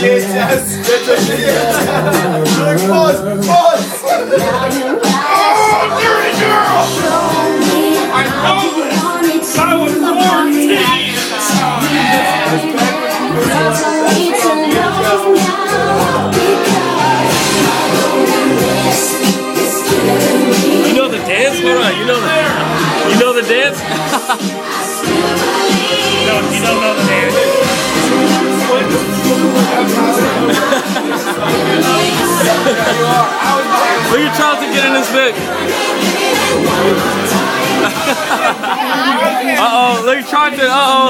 Pause! Dirty girl! I know this! I was born You know the dance? Hold on, you know the dance? No, you don't know the dance. Look at Charlton get in this bit. Uh-oh, look at Charlton, uh-oh.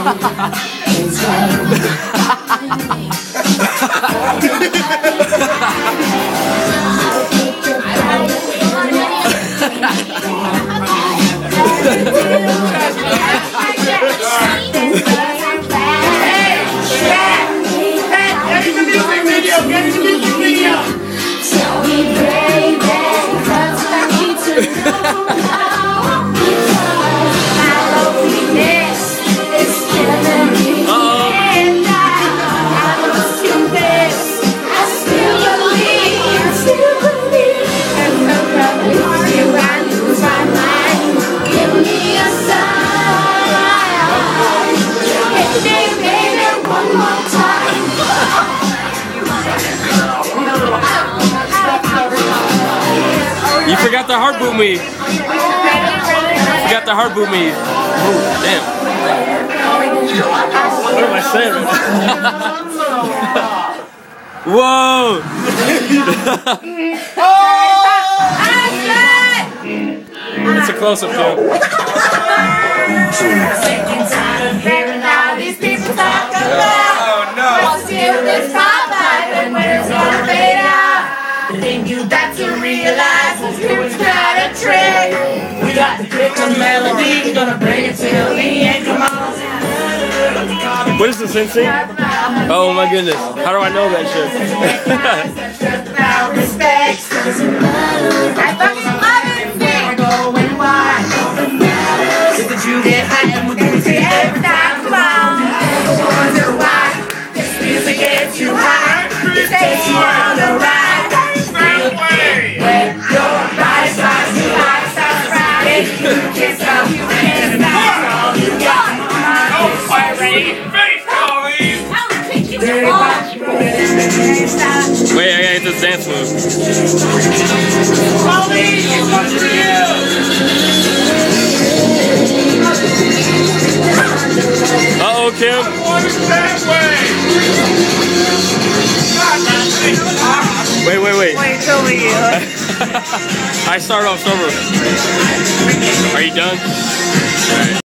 You forgot the heart boot me. Forgot the heart boot me. Oh, damn. What am I saying? Whoa! It's a close-up though. That's to realize it's not a trick. We got to pick a melody, gonna bring it till the end. Come on. What is this, Sensei? Oh my goodness. How do I know that shit? I fucking love it. Going wide. Did you get high and we're gonna see every time? Come on. Wonder why this music gets you high. This takes you on the ride. Wait, I gotta get this dance move. Uh-oh, Kim. Wait. Wait till we I start off sober. Are you done? All right.